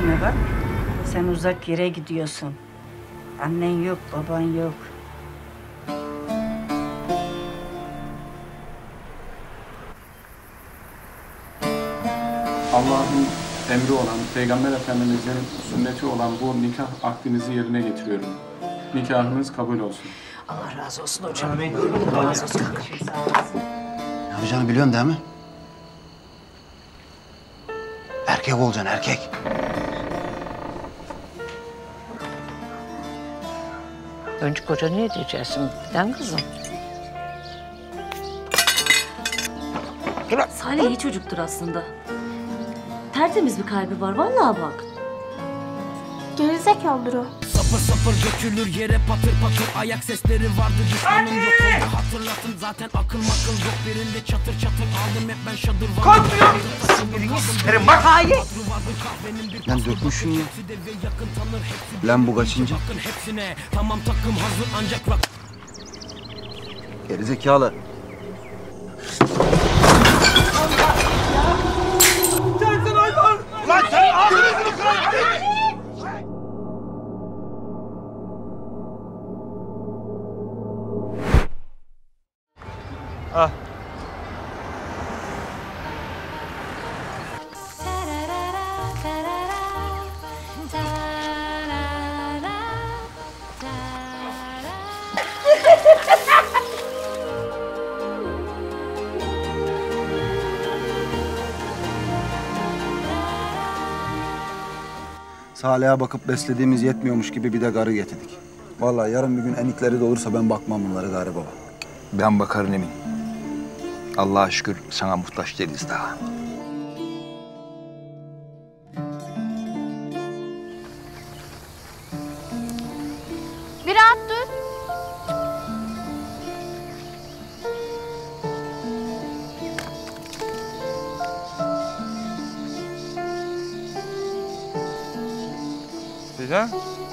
etme bak. Sen uzak yere gidiyorsun. Annen yok, baban yok. Allah'ın emri olan, Peygamber Efendimiz'in sünneti olan bu nikah akdinizi yerine getiriyorum. Nikahınız kabul olsun. Allah razı olsun hocam. Allah razı olsun. Ne yapacağını biliyorsun değil mi? Erkek olacaksın, erkek. Önce koca ne diyeceksin? Neden kızım? Salih iyi çocuktur aslında. Tertemiz bir kalbi var vallahi bak. Gerizekalıdır o. Sapır sapır dökülür yere patır patır ayak sesleri vardı düşmanım yok oldu hatırlatın zaten akıl makıl yok birinde çatır çatır aldım hep ben şadır var. Kalkmıyor! Sinirini bak! Hayır! Lan dökmüşsün ya. Lan bu kaçıncı? Tamam takım hazır ancak bak. Gerizekalı. Sensin hayvan! Lan sen ağzını kırarım! Ah. Salih'e bakıp beslediğimiz yetmiyormuş gibi bir de karı getirdik. Vallahi yarın bir gün enikleri de olursa ben bakmam bunları gari baba. Ben bakarım Emin. Allah'a şükür sana muhtaç değiliz daha. Bir rahat dur. Güzel.